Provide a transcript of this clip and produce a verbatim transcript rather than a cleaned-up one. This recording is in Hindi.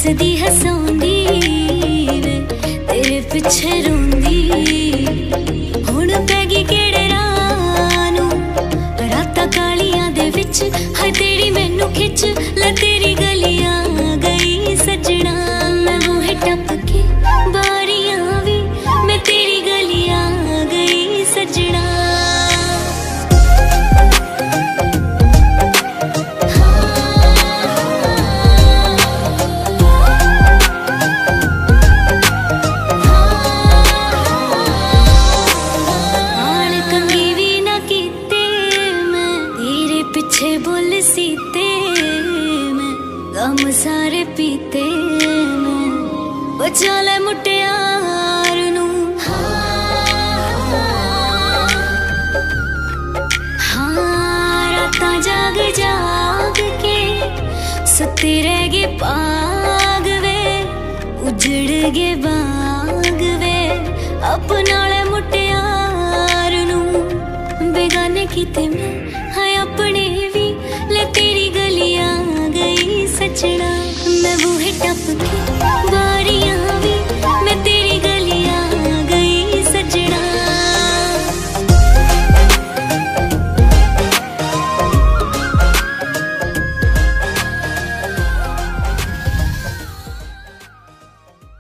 हसदी हसाउंदी वे तेरे पिछे रोंदी। हुण पैगी केड़े रानू रातां कालियां दे विच हाय तेरी मैनू खिच लै तेरी गलियां गई सजना। मैं बूहे टप के बारियां वी मैं तेरी गलियां गई सजना। पीछे बोल सीते मैं गम सारे पीते मैं बचा ले मुटियार नू। हाँ रातां जाग जाग के सुते रह गए पाग वे उजड़ गए बाग वे अपना ले मुटियार नू। बेगाने कीते मैं हाय अपने भी ले तेरी गलियां गई सजना। मैं